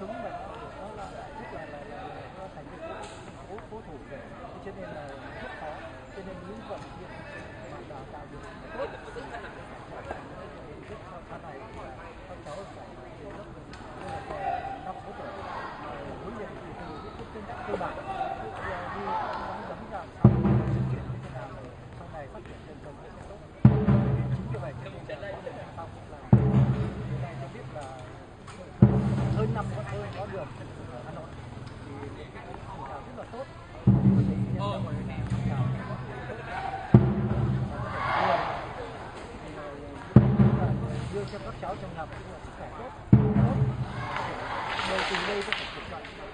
cứng và nó là rất là nó thành cái cố thủ về, cho nên là rất khó, cho nên những vận động viên mà đào tạo được tốt thì rất sau này các cháu phải từ lớp năm sáu tuổi huấn luyện từ những kiến thức cơ bản đi nắm ra sau chuyển như thế nào để sau này phát triển dần dần sẽ tốt. Chính vì vậy cho nên là có thể sau là hiện nay tôi biết là hơn năm có đường ở Hà Nội thì phong trào rất là tốt. Đưa cho các cháu trong học sức khỏe tốt, đều từ đây có thể kiểm soát.